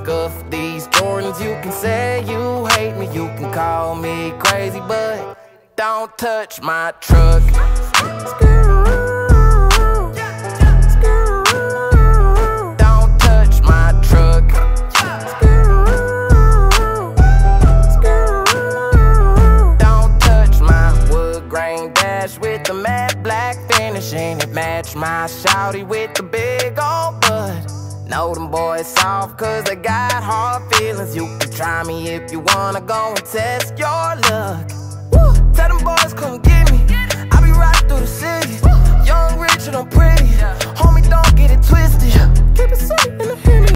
scuff these Jordans. You can say you hate me, you can call me crazy, but don't touch my truck. Don't touch my truck. Don't touch my wood grain dash with the matte black finish, and it match my shawty with the big old butt. Know them boys soft cause they got hard feelings. You can try me if you wanna go and test your luck. Woo! Tell them boys come get me, I be riding through the city. Young, rich, and I'm pretty. Homie, don't get it twisted.